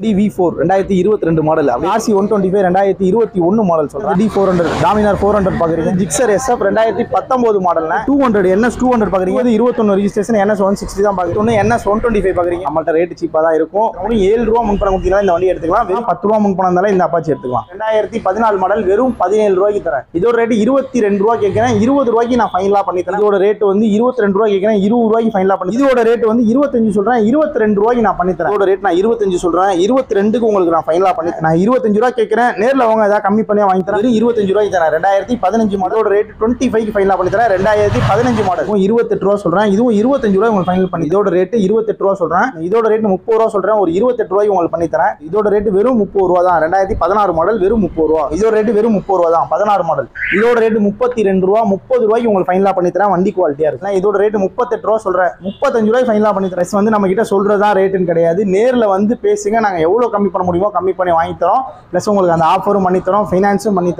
V4 2022 model RC125 2021 model சொல்றேன். D400 Dominar 400 பாக்குறீங்க. Gixxer SF 2019 மாடல்ல 200 NS 200 பாக்குறீங்க. இது 21 ரெஜிஸ்ட்ரேஷன் NS 160 தான் பாக்குறீங்க. NS 125 பாக்குறீங்க. நம்மள்ட்ட ரேட் சீப்பா தான் இருக்கும். ஒரு 7 ரூபாய் முன் பணம் கொடுத்தீங்கன்னா இந்த வண்டி எடுத்துக்கலாம். வெறும் 10 ரூபாய் முன் பணம் இருந்தாலும் இந்த அப்பாச்சி எடுத்துக்கலாம். 2014 மாடல் வெறும் 17 ரூபாய்க்கு தரேன். இதோட ரேட் 22 ரூபாய் கேக்குறேன். 20 ரூபாய்க்கு நான் ஃபைனலா பண்ணி தரேன். இதோட ரேட் வந்து 22 ரூபாய் கேக்குறேன். 20 ரூபாய்க்கு ஃபைனலா பண்ணி. இதோட ரேட் வந்து 25 சொல்றேன். 22 ரூபாய்க்கு நான் பண்ணி தரேன். இதோட ரேட் நான் 25 சொல்றேன். 22க்கு உங்களுக்கு நான் ஃபைனலா பண்ணி நான் 25 ரூபாய் கேக்குறேன். நேர்ல வாங்க ஏதாவது கம்மி பண்ணி வாங்கி தரேன். 25 ரூபாய்க்கு தரேன். 2015 மாடலோட ரேட் 25க்கு ஃபைனலா பண்ணி தரேன். 2015 மாடல் 28 ரூபாய் சொல்றேன். இதுவும் 25 ரூபாய் உங்களுக்கு ஃபைனல் பண்ணி. இதோட ரேட் 28 ரூபாய் சொல்றேன். இதோட ரேட் 30 ரூபாய் சொல்றேன். ஒரு 28 ரூபாய்க்கு உங்களுக்கு பண்ணி தரேன். இதோட ரேட் வெறும் 30 ரூபாய் தான். 2016 மாடல் வெறும் 30 ரூபாய். இதோட ரேட் வெறும் 30 ரூபாய் தான். 16 மாடல் இதோட ரேட் 32 ரூபாய். 30 ரூபாய்க்கு உங்களுக்கு ஃபைனலா பண்ணி தரேன். வண்டி குவாலிட்டியா இருக்கு. இதோட ரேட் 38 ரூபாய் சொல்றேன். 35 ரூபாய் ஃபைனலா பண்ணி தரேன். வந்து நம்ம கிட்ட சொல்றதா ரேட்னு கிடையாது. நேர்ல வந்து பேசுங்க. நாங்க எவ்வளவு கம்மி பண்ண முடியுமோ கம்மி பண்ணி வாங்கி தரோம். பிளஸ் உங்களுக்கு அந்த ஆஃபரும் பண்ணி தரோம். ஃபைனான்ஸும் பண்ணி தரோம்.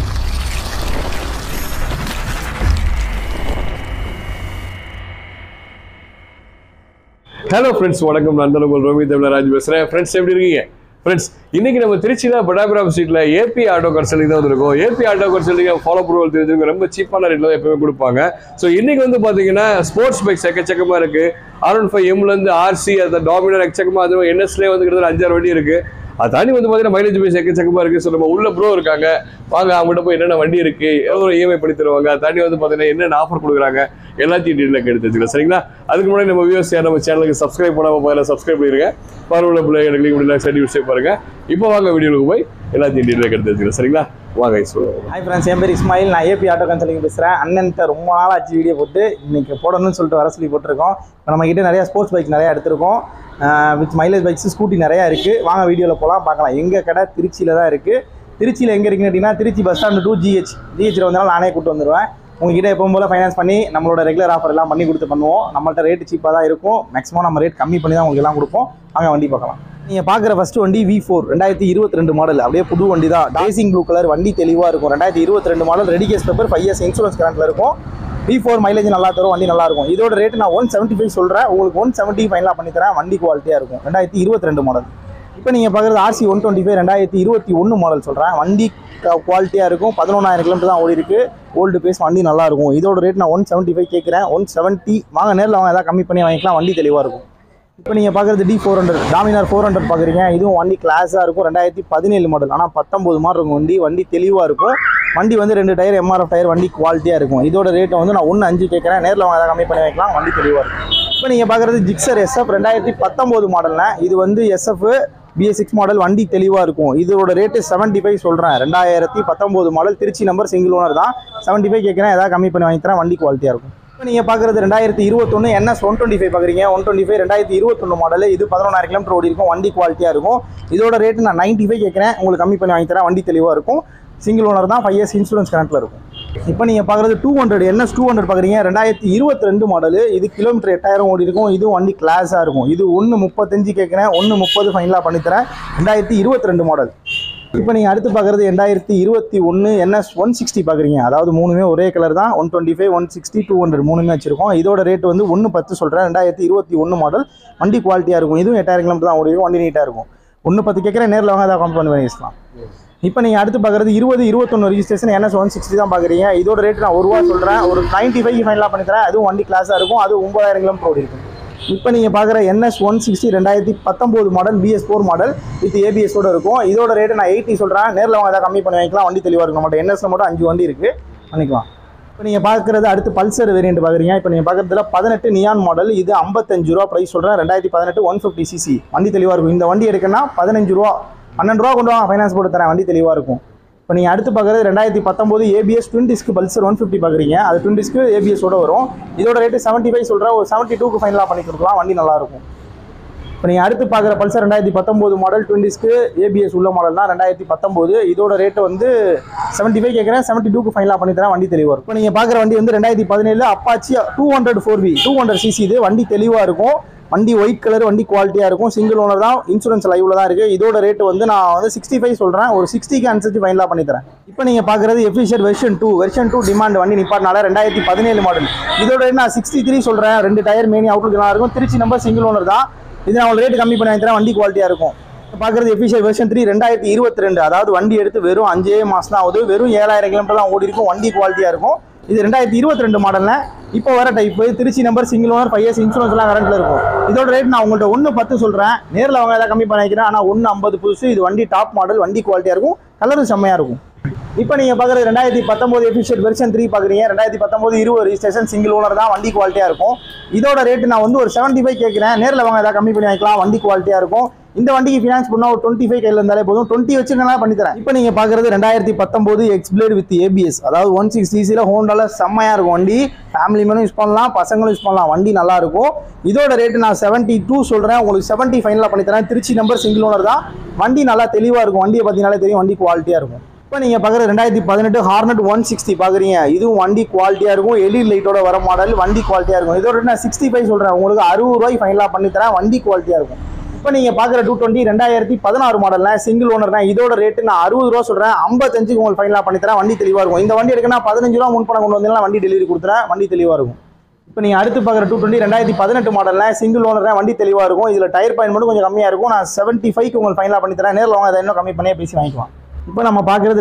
ஹலோ ஃப்ரெண்ட்ஸ், வணக்கம். நான் உங்கள் ரோமி தமிழராஜ் பேசுகிறேன். ஃப்ரெண்ட்ஸ், எப்படி இருக்கீங்க? ஃப்ரெண்ட்ஸ், இன்னைக்கு நம்ம திருச்சியில் பட்டாபிராம் ஸ்ட்ரீட்டில் ஏபி ஆட்டோ கன்சல்டிங் தான் வந்திருக்கோம். ஏபி ஆட்டோ கன்சல்டிங் ஃபாலோ ப்ரூவல் தெரிஞ்சுங்க. ரொம்ப சீப்பான ரேட்டில் தான் எப்பவுமே கொடுப்பாங்க. ஸோ இன்னைக்கு வந்து பார்த்தீங்கன்னா ஸ்போர்ட்ஸ் பைக்ஸ் எக்கச்சக்கமாக இருக்குது. R15Mலேருந்து RC, அந்த டாமினர் எக்கச்சக்கமாக, அது NSலேயே வந்து கிட்டத்தட்ட 5-6 வண்டி இருக்குது. அது தாண்டி வந்து பார்த்தீங்கன்னா மைலேஜ் பைஸ் எக்கச்சக்கமாக இருக்குது. ஸோ நம்ம உள்ள ப்ரோ இருக்காங்க, வாங்க அவங்ககிட்ட போய் என்னென்ன வண்டி இருக்குது, எவ்வளோ EMI பண்ணி தருவாங்க, அதை தாண்டி வந்து பார்த்தீங்கன்னா என்னென்ன ஆஃபர் கொடுக்குறாங்க எல்லாத்தையும் டீட்டெயிலாக எடுத்து வச்சுக்கலாம். சரிங்களா? அதுக்கு முன்னாடி நம்ம வியூவர்ஸ் நம்ம சேனலுக்கு சப்ஸ்கிரைப் பண்ணாமல் போயில சப்ஸ்கிரைப் பண்ணிடுங்க. பரவாயில்ல பிள்ளைங்க கிளிக் பண்ணி சர்டிஃபிகேட் பாருங்க. இப்போ வாங்க வீடியோக்கு போய் எல்லாத்தையும் டீட்டெயிலாக எடுத்து வச்சுக்கலாம். சரிங்களா? வாங்க சொல்லுவாங்க. ஹாய் ஃப்ரெண்ட்ஸ், என் பேர் இஸ்மாயில். நான் ஏபி ஆட்டோ கன்சல்டிங் பேசுகிறேன். அண்ணன்ட்ட ரொம்ப நாள் ஆச்சு வீடியோ போட்டு. இன்னைக்கு போடணும்னு சொல்லிட்டு வர சொல்லி போட்டிருக்கோம். இப்போ நம்ம கிட்ட நிறையா ஸ்போர்ட்ஸ் பைக் நிறையா எடுத்திருக்கோம். வித் மைலேஜ் பைக்ஸ், ஸ்கூட்டி நிறையா இருக்குது. வாங்க வீடியோவில் போகலாம், பார்க்கலாம். எங்கள் கடை திருச்சியில் தான் இருக்குது. திருச்சியில் எங்கே இருக்குன்னு கேட்டிங்கன்னா, திருச்சி பஸ் ஸ்டாண்டு டு ஜிஹெச்சில் வந்தாலும் நானே கூப்பிட்டு வந்துடுவேன். உங்ககிட்ட எப்பவும் போல் ஃபைனான்ஸ் பண்ணி நம்மளோட ரெகுலர் ஆஃபர் எல்லாம் பண்ணி கொடுத்து பண்ணுவோம். நம்மள்ட்ட ரேட் சீப்பாக தான் இருக்கும். மேக்ஸிமம் நம்ம ரேட் கம்மி பண்ணி தான் உங்களுக்கு எல்லாம் கொடுப்போம். வாங்க வண்டி பார்க்கலாம். நீங்கள் பார்க்குற ஃபஸ்ட்டு வண்டி V4 2022 மாடல். அப்படியே புது வண்டி தான். டேசிங் ப்ளூ கலர் வண்டி தெளிவாக இருக்கும். 2022 model. Ready case paper, 5 years insurance கரண்ட்டில் இருக்கும். V4 மைலேஜ் நல்லா தரும். வண்டி நல்லா இருக்கும். இதோட ரேட் நான் 175 சொல்கிறேன். உங்களுக்கு 170 ஃபைனலாக பண்ணி தரேன். வண்டி குவாலிட்டியாக இருக்கும். 2022 மாடல். இப்போ நீங்கள் பார்க்குறது RC125 2021 மாடல் சொல்கிறேன். வண்டி குவாலிட்டியாக இருக்கும். 11,000 கிலோமீட்டர் தான் ஓடி இருக்குது. ஓல்டு பேஸ், வண்டி நல்லா இருக்கும். இதோட ரேட் நான் 175 கேட்குறேன். 170 வாங்க, நேரில் வாங்க, ஏதாவது கம்மி பண்ணி வாங்கிக்கலாம். வண்டி தெளிவாக இருக்கும். இப்போ நீங்கள் பார்க்குறது D400 Dominar 400 பார்க்குறீங்க. இதுவும் வண்டி கிளாஸாக இருக்கும். 2017 மாடல். ஆனால் 19 மாடல் இருக்கும். வண்டி தெளிவாக இருக்கும். வண்டி வந்து 2 டயர் MRF டயர். வண்டி குவாலிட்டியாக இருக்கும். இதோட ரேட்டை வந்து நான் 1.5 கேட்குறேன். நேரில் வாங்க, ஏதாவது கம்மி பண்ணி வைக்கலாம். வண்டி தெளிவாக இருக்கும். இப்போ நீங்கள் பார்க்குறது Gixxer SF 2019 மாடல்னா இது வந்து SF BS6 மாடல். வண்டி தெளிவாக இருக்கும். இதோட ரேட்டு 75 சொல்கிறேன். 2019 model. Trichy number, single owner தான். 75 கேட்குறேன். ஏதாவது கம்மி பண்ணி வாங்கி தரேன். வண்டி குவாலிட்டியாக இருக்கும். இப்போ நீங்கள் பார்க்குறது 2021 NS 125 பார்க்குறீங்க. 125 2021 மாடல். இது 11,000 கிலோமீட்டர் ஓடி இருக்கும். வண்டி குவாலிட்டியாக இருக்கும். இதோட ரேட்டு நான் 95 கேட்குறேன். உங்களுக்கு கம்மி பண்ணி வாங்கி தரேன். வண்டி தெளிவாக இருக்கும். சிங்கிள் ஓனர் தான். 5 இயர்ஸ் இன்சூரன்ஸ் கரண்ட்டில் இருக்கும். இப்போ நீங்கள் பார்க்குறது 200 NS 200 பார்க்குறீங்க. 2022 மாடல். இது கிலோமீட்டர் 8,000 ஓடி இருக்கும். இதுவும் வண்டி கிளாஸாக இருக்கும். இது 1.35 கேட்குறேன். 1.30 ஃபைனலாக பண்ணித்தரேன். 2022 மாடல். இப்போ நீங்கள் அடுத்து பார்க்குறது 2021 NS 160 பார்க்குறீங்க. அதாவது மூணுமே ஒரே கலர் தான். 125 160 200 மூணுமே வச்சிருக்கோம். இதோட ரேட் வந்து 1.10 சொல்கிறேன். 2021 மாடல். வண்டி குவாலிட்டியாக இருக்கும். இதுவும் 8,000 கிலோமீட்டர் தான் ஓடி இருக்கும். வண்டி நீட்டாக இருக்கும். 1.10 கேட்குறேன். நேரில் வாங்க, அதை கம்பேர் பண்ணி வாங்கிக்கலாம். இப்போ நீங்கள் அடுத்து பார்க்குறது 2021 ரெஜிஸ்ட்ரேஷன் NS 160 தான் பார்க்குறீங்க. இதோட ரேட் நான் 1 ரூபா சொல்கிறேன். ஒரு 95 ஃபைனலாக பண்ணி தரேன். அதுவும் வண்டி கிளாஸாக இருக்கும். அது 9,000 கிலோமீட்டர் ஓடி இருக்கும். இப்போ நீங்கள் பார்க்குற NS 160 2019 model. BS4 model with ABS-ஓட இருக்கும். இதோட ரேட்டு நான் 80 சொல்கிறேன். நேரில் வாங்க, ஏதாவது கம்மி பண்ணி வாங்கிக்கலாம். வண்டி தெளிவாக இருக்கும். நம்மகிட்ட NSல மட்டும் 5 வண்டி இருக்குது, பண்ணிக்கலாம். இப்போ நீங்கள் பார்க்குறது அடுத்து பல்சர் வேரியன்ட் பார்க்குறீங்க. இப்போ நீங்கள் பார்க்குறதுல 18 நியான் மாடல். இது 55 ரூபா ப்ரைஸ் சொல்கிறேன். 2018 150cc. வண்டி தெளிவாக இருக்கும். இந்த வண்டி எடுக்கணும்னா 15 ரூபா 12 ரூபா கொண்டு வாங்க, ஃபைனான்ஸ் போட்டு தரேன். வண்டி தெளிவாக இருக்கும். இப்போ நீங்கள் அடுத்து பார்க்குறது 2019 ABS ட்வின் டிஸ்க் பல்சர் 150 பார்க்குறீங்க. அது ட்வின் டிஸ்க்கு ABS-ஓட வரும். இதோட ரேட்டு 75 சொல்கிறேன். ஒரு 72க்கு ஃபைனலாக பண்ணி கொடுக்கலாம். வண்டி நல்லாயிருக்கும். இப்போ நீங்கள் அடுத்து பார்க்குற Pulsar 2019 model. Twin disc ABS உள்ள மாடல் தான். 2019. இதோட ரேட்டு வந்து 75 கேட்குறேன். 72க்கு ஃபைனலாக பண்ணி தரேன். வண்டி தெளிவாக இருக்கும். இப்போ நீங்கள் பார்க்குற வண்டி வந்து 2017 அப்பாச்சி 200 4V 200cc. இது வண்டி தெளிவாக இருக்கும். வண்டி ஒயிட் கலர். வண்டி குவாலிட்டியாக இருக்கும். சிங்கிள் ஓனர் தான். இன்சூரன்ஸ் லைவ்ல தான் இருக்குது. இதோட ரேட்டு வந்து நான் வந்து 65 சொல்கிறேன். ஒரு 60க்கு அனுசரிச்சு ஃபைனலாக பண்ணி தரேன். இப்போ நீங்கள் பார்க்குறது எஃபிஷியர் வெர்ஷன் 2 டிமாண்ட் வண்டி நிப்பாட்டினால 2017 மாடல். இதோட ரேட் நான் 63 சொல்கிறேன். 2 டயர் மேனி அவுட்லுக்கு நல்லா இருக்கும். திருச்சி நம்பர், சிங்கிள் ஓனர் தான். இது நான் உங்களுக்கு ரேட்டு கம்மி பண்ணி வாங்கி தரேன். வண்டி குவாலிட்டியாக இருக்கும். பார்க்குறது எஃபிஷியல் வெர்ஷன் 3 2022. அதாவது வண்டி எடுத்து வெறும் 5 மாதம் தான் ஆகுது. வெறும் 7000 கிலோமீட்டர் தான் ஓடி இருக்கும். வண்டி குவாலிட்டியாக இருக்கும். இது 2022 மாடலில் இப்போ வர type. Trichy number, single owner, 5 years இன்சூரன்ஸ்லாம் கரண்ட்டில் இருக்கும். இதோட ரேட் நான் உங்கள்கிட்ட 1.10 சொல்கிறேன். நேரில் அவங்க எதாவது கம்மி பண்ணிக்கிறேன். ஆனால் 1.50 புதுசு. இது வண்டி டாப் மாடல், வண்டி குவாலிட்டியாக இருக்கும், கலரும் செம்மையாக இருக்கும். இப்போ நீங்கள் பார்க்குறது 2019 எஃபிஷியல் வெர்ஷன் 3 பார்க்குறீங்க. 2019 20 ரிஜிஸ்ட்ரேஷன், சிங்கிள் ஓனர் தான், வண்டி குவாலிட்டியாக இருக்கும். இதோட ரேட்டு நான் வந்து ஒரு 75 கேட்குறேன். நேரில் அவங்க எதாவது கம்மி பண்ணி வைக்கலாம், வண்டி குவாலிட்டியாக இருக்கும். இந்த வண்டிக்கு ஃபினான்ஸ் பண்ணால் ஒரு 25 கையில் இருந்தாலே போதும். 20 வச்சுருக்கா பண்ணித்தரேன். இப்போ நீங்கள் பார்க்குறது 2019 எக்ஸ்பிளேட் வித் ஏபிஎஸ், அதாவது 160cc ஹோண்டால செம்மையாக இருக்கும் வண்டி. ஃபேமிலி மேனும் யூஸ் பண்ணலாம், பசங்களும் யூஸ் பண்ணலாம், வண்டி நல்லா இருக்கும். இதோட ரேட்டு நான் 72 சொல்கிறேன். உங்களுக்கு 70 ஃபைனலாக பண்ணித்தரேன். திருச்சி நம்பர், சிங்கிள் ஓனர் தான், வண்டி நல்லா தெளிவாக இருக்கும். வண்டியை பார்த்தீங்கன்னாலே தெரியும், வண்டி குவாலிட்டியாக இருக்கும். இப்போ நீங்கள் பார்க்குறது 2018 ஹார்னட் 160 பார்க்குறீங்க. இதுவும் வண்டி குவாலிட்டியாக இருக்கும். எல்இடி லைட்டோட வர மாடல், வண்டி குவாலிட்டியாக இருக்கும். இதோட நான் 65 சொல்கிறேன். உங்களுக்கு 60 ரூபாய்க்கு ஃபைனலாக பண்ணித்தரேன். வண்டி குவாலிட்டியாக இருக்கும். இப்போ நீங்கள் பார்க்குற 220 2016 மாடல்னா சிங்கிள் ஓனர் தான். இதோட ரேட்டு நான் 60 ரூபா சொல்கிறேன். 55 உங்களுக்கு ஃபைனலாக பண்ணித்தரேன். வண்டி தெளிவாக இருக்கும். இந்த வண்டி எடுக்கணும் 15 ரூபா முன்பணம் கொண்டு வந்தீங்கன்னா வண்டி டெலிவரி கொடுத்துறேன். வண்டி தெளிவாக இருக்கும். இப்போ நீங்கள் அடுத்து பார்க்குற 220 2018 மாடல்னா சிங்கிள் ஓனர் தான், வண்டி தெளிவாக இருக்கும். இதில் டயர் பாயிண்ட் மட்டும் கொஞ்சம் கம்மியாக இருக்கும். நான் 75 உங்களுக்கு ஃபைனலாக பண்ணித்தரேன். நேரில் வாங்க, அதை இன்னும் கம்மி பண்ணியே பேசி வாங்கிக்கலாம். இப்போ நம்ம பார்க்குறது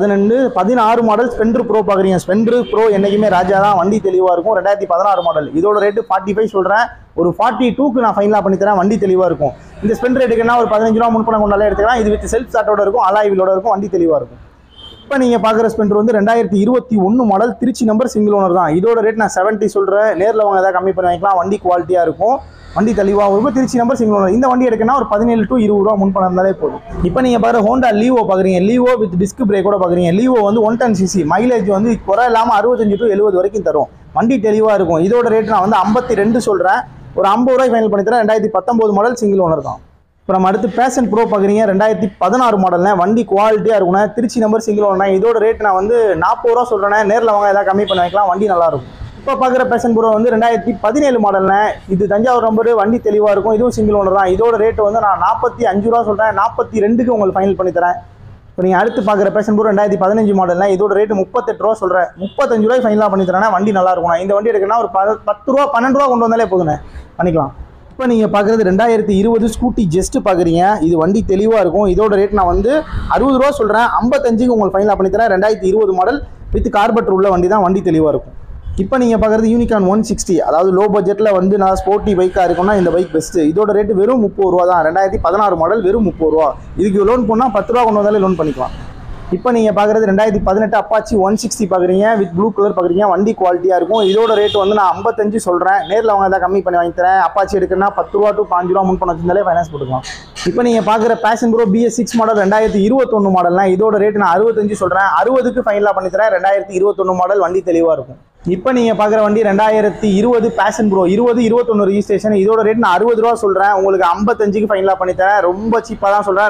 2016 மாடல் ஸ்பெண்டர் ப்ரோ பார்க்குறீங்க. ஸ்பெண்டர் ப்ரோ என்றைக்குமே ராஜா தான், வண்டி தெளிவாக இருக்கும். 2016 மாடல். இதோட ரேட்டு 45 சொல்கிறேன். ஒரு 42க்கு நான் ஃபைனலாக பண்ணித்தரேன். வண்டி தெளிவாக இருக்கும். இந்த ஸ்பெண்டர் எடுக்கணும்னா ஒரு 15 ரூபா முன்பணம் கொண்டாலே எடுத்துக்கலாம். இது வித் செல்ஃப் ஸ்டார்ட்டோட இருக்கும், அலாய் வீலோட இருக்கும், வண்டி தெளிவாக இருக்கும். இப்போ நீங்கள் பார்க்குற ஸ்பெண்டர் வந்து 2021 model, Trichy number, single owner தான். இதோட ரேட் நான் 70 சொல்கிறேன். நேரில் அவங்க எதாவது கம்மி பண்ணி வாங்கிக்கலாம். வண்டி குவாலிட்டியாக இருக்கும், வண்டி தெளிவாக இருக்கும். Trichy number, single owner. இந்த வண்டி எடுக்கணும்னா ஒரு 17 to 20 ரூபா முன்பணம் இருந்தாலே போதும். இப்போ நீங்கள் பார்க்குற ஹோண்டா லீவோ பார்க்குறீங்க. லீவோ வித் டிஸ்க் பிரேக்கோட பார்க்குறீங்க. லீவோ வந்து 110cc, மைலேஜ் வந்து குறை இல்லாமல் 65 to 70 வரைக்கும் தரும். வண்டி தெளிவாக இருக்கும். இதோட ரேட் நான் வந்து 52 சொல்கிறேன். ஒரு 50 ரூபாய் ஃபைனல் பண்ணித்தரேன். 2019 மாடல், சிங்கிள் ஓனர் தான். இப்போ நம்ம அடுத்து பேஷன் ப்ரோ பார்க்குறீங்க. 2016 மாடல்னா, வண்டி குவாலிட்டியாக இருக்கும்னா, திருச்சி நம்பர், சிங்கிள் ஓனர். இதோட ரேட் நான் வந்து 40 ரூபா சொல்கிறேன். நேரில் வாங்க, எதாவது கம்மி பண்ணி வைக்கலாம். வண்டி நல்லாயிருக்கும். இப்போ பார்க்குற பேஷன் ப்ரோ வந்து 2017 மாடல்னா, இது தஞ்சாவூர் நம்பரு, வண்டி தெளிவாக இருக்கும். இதுவும் சிங்கிள் ஓனர் தான். இதோட ரேட்டு வந்து நான் 45 ரூபா சொல்கிறேன். 42க்கு உங்களுக்கு ஃபைனல் பண்ணித்தரேன். இப்போ நீங்கள் அடுத்து பார்க்குற பேஷன் ப்ரோ 2015 மாடல்னா, இதோட ரேட்டு 38 ரூபா சொல்கிறேன். 35 ரூபாய் ஃபைனலாக பண்ணித்தரேன். வண்டி நல்லா இருக்கும். இந்த வண்டி எடுக்கணும்னா ஒரு 10 ரூபா 12 ரூபா கொண்டு வந்தாலே போதுண்ணே, பண்ணிக்கலாம். இப்போ நீங்கள் பார்க்குறது 2020 ஸ்கூட்டி ஜஸ்ட் பார்க்குறீங்க. இது வண்டி தெளிவாக இருக்கும். இதோட ரேட் நான் வந்து 60 ரூபா சொல்கிறேன். 55க்கு உங்களுக்கு ஃபைனலாக பண்ணித்தரேன். 2020 மாடல் வித் கார்பெட்டர் உள்ள வண்டி தான், வண்டி தெளிவாக இருக்கும். இப்போ நீங்கள் பார்க்குறது யூனிகார்ன் 160, அதாவது லோ பட்ஜெட்டில் வந்து நான் ஸ்போர்ட்டி பைக்காக இருக்கும்னா இந்த பைக் பெஸ்ட்டு. இதோட ரேட்டு வெறும் 30 ரூபா தான். 2016 மாடல், வெறும் 30 ரூபா. இதுக்கு லோன் பண்ணால் 10 ரூபா கொண்டு வந்தாலே லோன் பண்ணிக்கலாம். இப்போ நீங்கள் பார்க்குறது 2018 அப்பாச்சி 160 பார்க்குறீங்க. வித் ப்ளூ கலர் பார்க்குறீங்க. வண்டி குவாலிட்டியாக இருக்கும். இதோட ரேட் வந்து நான் 55 சொல்கிறேன். நேரில் அவங்க எதாவது கம்மி பண்ணி வாங்கி தரேன். அப்பாச்சி எடுக்கணும்னா 10 ரூபா to 5 ரூபா முன் பண்ண வச்சிருந்தாலே ஃபைனான்ஸ் போட்டுக்கலாம். இப்போ நீங்கள் பார்க்குற பேஷன் ப்ரோ BS6 மாடல் 2021 மாடல்னா, இதோட ரேட் நான் 65 சொல்கிறேன். 60க்கு ஃபைனலாக பண்ணித்தரேன். 2021 மாடல், வண்டி தெளிவாக இருக்கும். இப்போ நீங்கள் பார்க்குற வண்டி 2020 பேஷன் ப்ரோ 2021 ரிஜிஸ்ட்ரேஷன். இதோட ரேட் நான் 60 ரூபா சொல்கிறேன். உங்களுக்கு 55க்கு ஃபைனலாக பண்ணித்தரேன். ரொம்ப சீப்பாக தான் சொல்கிறேன்.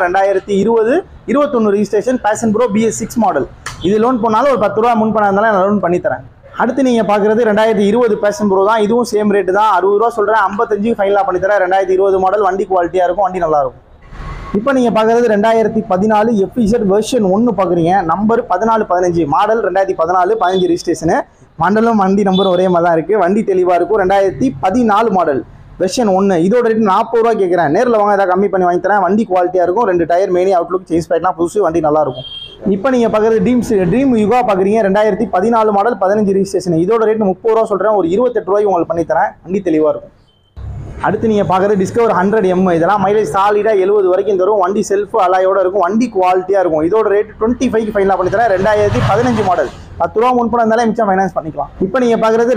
2020-21 registration Passion Pro BS6 model. இது லோன் பண்ணாலும் ஒரு 10 ரூபா முன் பண்ண இருந்தாலும் நான் லோன் பண்ணித்தரேன். அடுத்து நீங்கள் பார்க்குறது 2020 பேஷன் ப்ரோ தான். இதுவும் சேம் ரேட்டு தான். 60 ரூபா சொல்கிறேன். 55க்கு ஃபைனலாக பண்ணித்தரேன். 2020 மாடல், வண்டி குவாலிட்டியாக இருக்கும், வண்டி நல்லாயிருக்கும். இப்போ நீங்கள் பார்க்குறது 2014 FZ வெர்ஷன் 1 பார்க்குறீங்க. நம்பர் 1415, மாடல் 2014, 15 ரிஜிஸ்ட்ரேஷனு. மாடலும் வண்டி நம்பரும் ஒரே மாதிரி தான் இருக்குது. வண்டி தெளிவாக இருக்கும். 2014 மாடல் வெர்ஷன் 1. இதோட ரேட் 40 ரூபா கேட்குறேன். நேரில் வாங்க, எதாவது கம்மி பண்ணி வாங்கி தரேன். வண்டி குவாலிட்டியாக இருக்கும். 2 டயர் மெயினி அவுட்லுக் சேஞ்ச் பண்ணிக்கலாம், புதுசு, வண்டி நல்லாயிருக்கும். இப்போ நீங்கள் பார்க்குறது ட்ரீம் யுகா பார்க்குறீங்க. 2014 மாடல், 15 ரிஜிஸ்ட்ரேஷன். இதோட ரேட் 30 ரூபா சொல்கிறேன். ஒரு 28 ரூபாய்க்கு உங்களுக்கு பண்ணித்தரேன். வண்டி தெளிவாக இருக்கும். அடுத்து நீங்கள் பார்க்குறது டிஸ்கவர் 100M. இதெல்லாம் மைலேஜ் சாலிடாக 70 வரைக்கும் தரும். வண்டி செல்ஃப் அலாயோட இருக்கும். வண்டி குவாலிட்டியாக இருக்கும். இதோட ரேட் 25க்கு ஃபைனலாக பண்ணித்தரேன். 2015 மாடல், 10 ரூபா முன்பணம் இருந்தாலே மிச்சம் ஃபைனான்ஸ் பண்ணிக்கலாம். இப்போ நீங்கள் பார்க்குறது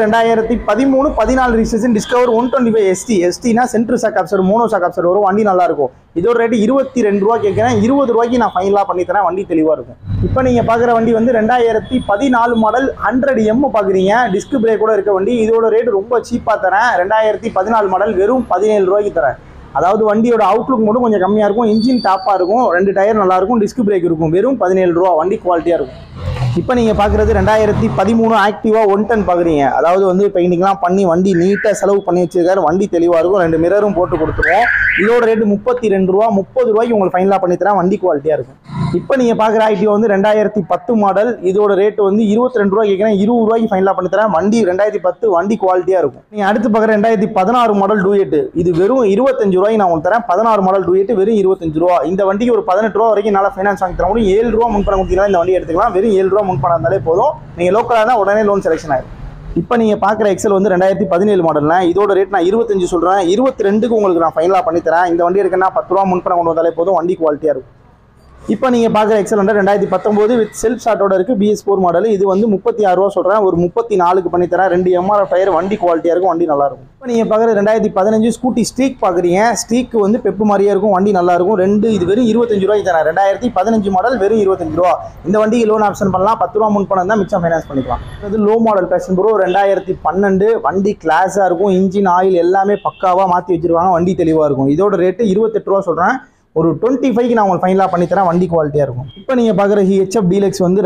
2013-14 ரிஜிஸ்ட்ரேஷன் டிஸ்கவர் 125 ST. STனா centre shock absorber, mono shock absorber வரும். வண்டி நல்லாயிருக்கும். இதோட ரேட்டு 22 ரூபா கேட்குறேன். 20 ரூபாய்க்கு நான் ஃபைனலாக பண்ணித்தரேன். வண்டி தெளிவாக இருக்கும். இப்போ நீங்கள் பார்க்குற வண்டி வந்து 2014 மாடல் 100M பார்க்குறீங்க. டிஸ்க் பிரேக்கோட இருக்க வண்டி. இதோட ரேட்டு ரொம்ப சீப்பாக தரேன். 2014 மாடல், வெறும் 17 ரூபாய்க்கு தரேன். அதாவது வண்டியோட அவுட்லுக் மட்டும் கொஞ்சம் கம்மியாக இருக்கும். இன்ஜின் டாப்பாக இருக்கும். 2 டயர் நல்லாயிருக்கும். டிஸ்க் பிரேக் இருக்கும். வெறும் 17 ரூபா. வண்டி குவாலிட்டியாக இருக்கும். இப்போ நீங்கள் பார்க்குறது 2013 ஆக்டிவா 110 பார்க்குறீங்க. அதாவது வந்து பெயிண்டிங்லாம் பண்ணி வண்டி நீட்டாக செலவு பண்ணி வச்சிருக்காரு. வண்டி தெளிவாக இருக்கும். 2 மிரரும் போட்டு கொடுத்துருவோம். இதோட ரேட்டு 32 ரூபா. 30 ரூபாய்க்கு உங்களுக்கு ஃபைனலாக பண்ணி தரேன். வண்டி குவாலிட்டியாக இருக்கும். இப்போ நீங்கள் பார்க்குற ஆக்டிவா வந்து 2010 மாடல். இதோட ரேட்டு வந்து 22 ரூபா கேட்குறேன். 20 ரூபாய்க்கு ஃபைனலாக பண்ணி தரேன். வண்டி 2010 வண்டி குவாலிட்டியாக இருக்கும். நீங்கள் அடுத்து பார்க்குற 2016 மாடல் டூயட். இது வெறும் 25 ரூபாய்க்கு நான் உங்களுக்கு தரேன். 16 மாடல் டூயட் வெறும் 25 ரூபா. இந்த வண்டிக்கு ஒரு 18 ரூபா வரைக்கும் நல்லா ஃபைனான்ஸ் வாங்கி தர முடியும். 7 ரூபா முன்பணம் கொடுத்தீங்கன்னா இந்த வண்டி எடுத்துக்கலாம். வெறும் 7 ரூபா முன்பணம் இருந்தாலே போதும். நீங்கள் லோக்கலாக தான் உடனே லோன் செலெக்ஷன் ஆயிடும். இப்போ நீங்கள் பார்க்குற எக்ஸல் வந்து 2017 மாடல்னா இதோட ரேட் நான் 25 சொல்கிறேன். 22க்கு உங்களுக்கு நான் ஃபைனலாக பண்ணி தரேன். இந்த வண்டி எடுக்கன்னா 10 ரூபா முன்பணம் கொண்டு வந்தாலே போதும். வண்டி குவாலிட்டியாக இருக்கும். இப்போ நீங்கள் பார்க்குற எக்ஸல் வந்து 2019 வித் செல்ஃப் ஸ்டார்ட்டோட இருக்குது. BS4 model. இது வந்து 36 ரூபா சொல்கிறேன். ஒரு 34க்கு பண்ணி தரேன். 2 MRF டயர். வண்டி குவாலிட்டியாக இருக்கும். வண்டி நல்லாயிருக்கும். இப்போ நீங்கள் பார்க்குற 2015 ஸ்கூட்டி ஸ்ட்ரீக் பார்க்குறீங்க. ஸ்ட்ரீக் வந்து பெப்பு மாதிரியே இருக்கும். வண்டி நல்லாயிருக்கும். இது வெறும் 25 ரூபாய்க்கு தரேன். 2015 மாடல் வெறும் 25 ரூபா. இந்த வண்டிக்கு லோன் ஆப்ஷன் பண்ணலாம். 10 ரூபா முன்பணம் தான் மிச்சம் ஃபைனான்ஸ் பண்ணிக்கலாம். இது லோ மாடல் பேஷன் ப்ரோ 2012. வண்டி கிளாஸாக இருக்கும். இன்ஜின் ஆயில் எல்லாமே பக்காவாக மாற்றி வச்சிருவாங்க. வண்டி தெளிவாக இருக்கும். இதோட ரேட்டு 28 ரூபா சொல்கிறேன். ஒரு 25க்கு நான் உங்களுக்கு ஃபைனலாக பண்ணி தரேன். வண்டி குவாலிட்டியாக இருக்கும். இப்போ நீங்கள் பார்க்குற HF டீலக்ஸ் வந்து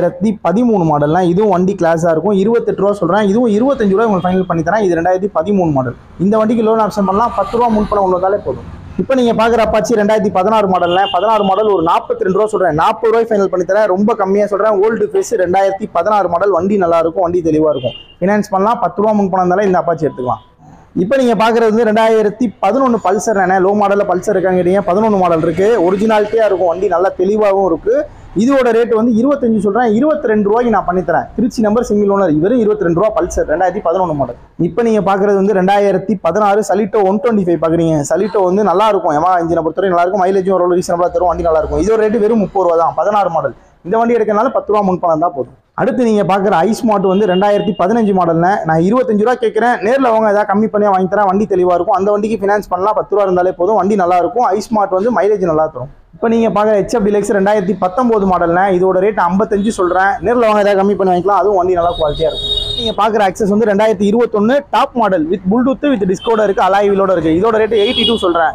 2013 மாடல்லாம். இதுவும் வண்டி கிளாஸாக இருக்கும். 28 ரூபா சொல்கிறேன். இதுவும் 25 ரூபா உங்களுக்கு ஃபைனல் பண்ணி தரேன். இது 2013 மாடல். இந்த வண்டிக்கு லோன் ஆப்ஷன் பண்ணலாம். 10 ரூபா முன்பணம் கொண்டு வந்தாலே போதும். இப்போ நீங்கள் பார்க்குற அப்பாச்சி 2016 மாடலில் 16 மாடல் ஒரு 42 ரூபா சொல்கிறேன். 40 ரூபாய் ஃபைனல் பண்ணி தரேன். ரொம்ப கம்மியாக சொல்கிறேன். Old face 2016 model. வண்டி நல்லாயிருக்கும். வண்டி தெளிவாக இருக்கும். ஃபினான்ஸ் பண்ணலாம். 10 ரூபா முன்பணம் இருந்தாலே இந்த அப்பாச்சி எடுத்துக்கலாம். இப்போ நீங்கள் பார்க்குறது வந்து 2011 பல்சர். லோ மாடலில் பல்சர் இருக்காங்க. 11 மாடல் இருக்குது. ஒரிஜினாலிட்டியாக இருக்கும். வண்டி நல்லா தெளிவாகவும் இருக்குது. இதோட ரேட்டு வந்து 25 சொல்கிறேன். 22 ரூபாய்க்கு நான் பண்ணித்தரேன். Trichy number single owner. வெறும் 22 ரூபா பல்சர் 2011 மாடல். இப்போ நீங்கள் பார்க்குறது வந்து 2016 சலிட்டோ 125 பார்க்குறீங்க. சலிட்டோ வந்து நல்லா இருக்கும். எமா இன்ஜினை பொறுத்தவரை நல்லா இருக்கும். மைலேஜும் ஒரு ரீசனபிளாக தரும். வண்டி நல்லா இருக்கும். இதோட ரேட்டு வெறும் 30 ரூபா தான். 16 மாடல். இந்த வண்டி எடுக்கிறனால 10 ரூபா முன்பணம் தான் போதும். அடுத்து நீங்கள் பார்க்குற ஐஸ்மார்ட் வந்து 2015 மாடல்னா நான் 25 ரூபா கேட்குறேன். நேரில் வாங்க ஏதாவது கம்மி பண்ணி வாங்கி தரேன். வண்டி தெளிவாக இருக்கும். அந்த வண்டிக்கு ஃபினான்ஸ் பண்ணலாம். 10 ரூபா இருந்தாலே போதும். வண்டி நல்லா இருக்கும். ஐஸ்மார்ட் வந்து மைலேஜ் நல்லா தரும். இப்போ நீங்கள் பார்க்குற HF டீலக்ஸ் 2019 மாடல்னா இதோட ரேட் 55 சொல்கிறேன். நேரில் வாங்க ஏதாவது கம்மி பண்ணி வாங்கிக்கலாம். அதுவும் வண்டி நல்லா குவாலிட்டியாக இருக்கும். நீங்கள் பார்க்குற ஆக்சஸ் வந்து 2021 top model with Bluetooth with டிஸ்கோட இருக்குது. அலாய் வீலோட இருக்குது. இதோட ரேட்டு 82 சொல்கிறேன்.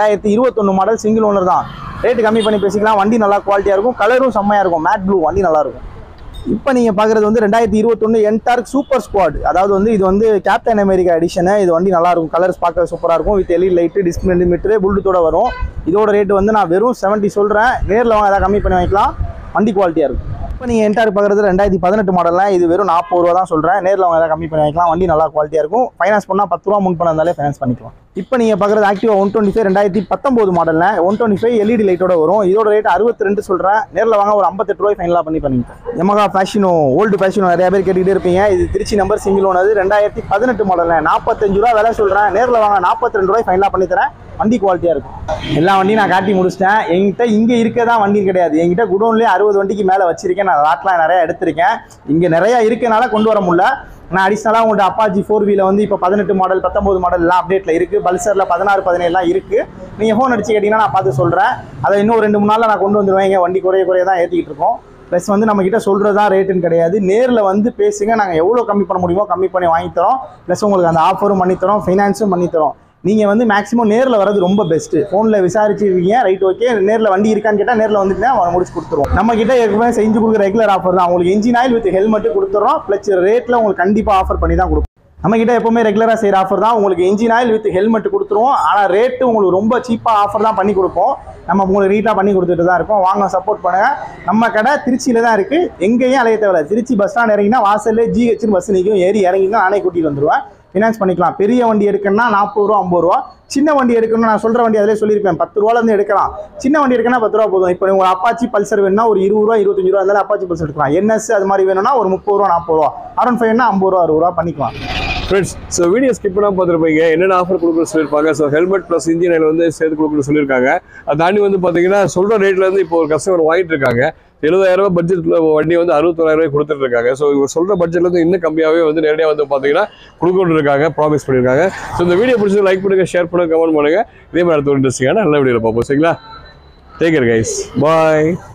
2021 மாடல் சிங்கிள் ஓனர் தான். ரேட்டு கம்மி பண்ணி பேசிக்கலாம். வண்டி நல்லா குவாலிட்டியாக இருக்கும். கலரும் செம்மையாக இருக்கும். Matte blue. வண்டி நல்லாயிருக்கும். இப்போ நீங்கள் பார்க்குறது வந்து 2021 என்டார்க் சூப்பர் ஸ்குவாட். அதாவது வந்து இது வந்து கேப்டன் அமெரிக்கா எடிஷனு. இது வண்டி நல்லாயிருக்கும். கலர்ஸ் பார்க்க சூப்பராக இருக்கும். With LED light display limiter ப்ளூடூத்தோட வரும். இதோட ரேட்டு வந்து நான் வெறும் 70 சொல்கிறேன். நேரில் வாங்க ஏதாவது கம்மி பண்ணி வாங்கிக்கலாம். வண்டி குவாலிட்டியாக இருக்கும். இப்போ நீங்கள் என்டார்க் பார்க்குறது 2018 மாடல்லாம். இது வெறும் 40 ரூபா தான் சொல்கிறேன். நேரில் வாங்க ஏதாவது கம்மி பண்ணி வாங்கிக்கலாம். வண்டி நல்லா குவாலிட்டியாக இருக்கும். ஃபைனான்ஸ் பண்ணால் 10 ரூபா முன்பணம் இருந்தாலே ஃபைனான்ஸ் பண்ணிக்கலாம். இப்போ நீங்கள் பார்க்குறது ஆக்டிவா 125 2019 மாடலில் 125 எல்இடி லைட்டோட வரும். இதோட ரேட் 62 சொல்கிறேன். நேரில் வாங்க ஒரு 58 ரூபாய் ஃபைனலாக பண்ணிக்கலாம். யமகா ஃபேஷனோ ஓல்டு ஃபேஷனோ நிறைய பேர் கேட்டுக்கிட்டே இருப்பீங்க. இது திருச்சி நம்பர் சிங்கிள் ஓனர் 2018 மாடலில் 45 ரூபா விலை சொல்கிறேன். நேரில் வாங்க 42 ரூபாய் ஃபைனலாக பண்ணி தரேன். வண்டி குவாலிட்டியாக இருக்கும். எல்லா வண்டியும் நான் காட்டி முடிச்சிட்டேன். என்கிட்ட இங்கே இருக்கதான் வண்டி கிடையாது. என்கிட்ட குடோன்லேயே 60 வண்டிக்கு மேலே வச்சிருக்கேன். நான் லாட்லாம் நிறையா எடுத்திருக்கேன். இங்கே நிறையா இருக்கனால கொண்டு வர முடியல. நான் அடிஷ்னலாக உங்கள்கிட்ட அப்பாச்சி 4V வந்து இப்போ 18 மாடல் 19 மாடல் எல்லாம் அப்டேட்டில் இருக்குது. பல்சரில் 16 17 இருக்குது. நீங்கள் ஃபோன் அடிச்சு கேட்டிங்கன்னா நான் பார்த்து சொல்கிறேன். அதை இன்னும் 2-3 நாளில் நான் கொண்டு வந்துடுவேன். இங்கே வண்டி குறைய தான் ஏற்றிக்கிட்டு இருக்கோம். ப்ளஸ் வந்து நம்மக்கிட்ட சொல்கிறது தான் ரேட்டுன்னு கிடையாது. நேரில் வந்து பேசுங்க. நாங்கள் எவ்வளோ கம்மி பண்ண முடியுமோ கம்மி பண்ணி வாங்கித்தரோம். ப்ளஸ் உங்களுக்கு அந்த ஆஃபரும் பண்ணித்தரோம். ஃபைனான்ஸும் பண்ணித்தரோம். நீங்கள் வந்து மேக்ஸிமம் நேரில் வரது ரொம்ப பெஸ்ட்டு. ஃபோனில் விசாரிச்சிருக்கீங்க. Right okay. நேரில் வண்டி இருக்கான்னு கேட்டால் நேரில் வந்துட்டுனா முடிச்சு கொடுத்துருவோம். நம்மக்கிட்ட ஏற்கனவே செஞ்சு கொடுக்குற ரெகுலர் ஆஃபர் தான். உங்களுக்கு இன்ஜின் ஆயில் வித் ஹெல்மெட்டு கொடுத்துறோம். ப்ளஸ் ரேட்டில் உங்களுக்கு கண்டிப்பாக ஆஃபர் பண்ணி தான் கொடுப்போம். நம்மக்கிட்ட எப்போவுமே ரெகுலராக செய்கிற ஆஃபர் தான். உங்களுக்கு இன்ஜின் ஆயில் வித் ஹெல்மெட் கொடுத்துருவோம். ஆனால் ரேட்டு உங்களுக்கு ரொம்ப சீப்பாக ஆஃபர் தான் பண்ணி கொடுப்போம். நம்ம உங்களுக்கு நீட்டாக பண்ணி கொடுத்துட்டு தான் இருக்கோம். வாங்க சப்போர்ட் பண்ணுங்கள். நம்ம கடை திருச்சியில் தான் இருக்குது. எங்கேயும் அலைய தேவையில்லை. திருச்சி பஸ் ஸ்டாண்ட் இறங்கினா வாசல்லே GH பஸ் நிற்கும். ஏறி இறங்கினா நானே கூட்டிகிட்டு வந்துடுவேன். ஃபினான்ஸ் பண்ணிக்கலாம். பெரிய வண்டி எடுக்கணும்னா 40 ரூபா 50 ரூபா. சின்ன வண்டி எடுக்கணும்னா நான் சொல்கிற வண்டி அதிலே சொல்லியிருப்பேன் 10 ரூபாலேருந்து எடுக்கலாம். சின்ன வண்டி எடுக்கணும்னா 10 ரூபா போதும். இப்போ உங்கள் அப்பாச்சி பல்சர் வேணும்னா ஒரு 20 ரூபா 25 ரூபா இருந்தாலும் அப்பாச்சி பல்சர் எடுக்கலாம். NS அது மாதிரி வேணும்னா ஒரு 30 ரூபா 40 ரூபா. R15 50 ரூபா 60 ரூபா பண்ணிக்கலாம். ஃப்ரெண்ட்ஸ், ஸோ வீடியோ ஸ்கிப் பண்ணாமல் பார்த்துருப்பீங்க. என்னென்ன ஆஃபர் கொடுக்குறது சொல்லியிருப்பாங்க. So helmet plus engine oil வந்து சேர்த்து கொடுக்குறது சொல்லியிருக்காங்க. அதை தாண்டி வந்து பார்த்தீங்கன்னா சொல்கிற ரேட்லேருந்து இப்போ ஒரு கஸ்டமர் வாங்கிட்டு இருக்காங்க. 70,000 ரூபாய் பட்ஜெட்டில் வண்டி வந்து 61,000 ரூபாய் கொடுத்துட்டு இருக்காங்க. ஸோ இவங்க சொல்கிற பட்ஜெட்லேருந்து இன்னும் கம்மியாகவே வந்து நேரடியாக வந்து பார்த்தீங்கன்னா கொடுத்துட்டு இருக்காங்க. ப்ராமிஸ் பண்ணியிருக்காங்க. ஸோ இந்த வீடியோ பிடிச்சி லைக் பண்ணுங்கள், ஷேர் பண்ணுங்கள், கமெண்ட் பண்ணுங்கள். இதே மாதிரி அடுத்த ஒரு இன்ட்ரெஸ்டிங்கான நல்ல வீடியோவில் பார்ப்போம். சரிங்களா? Take care guys. பாய்.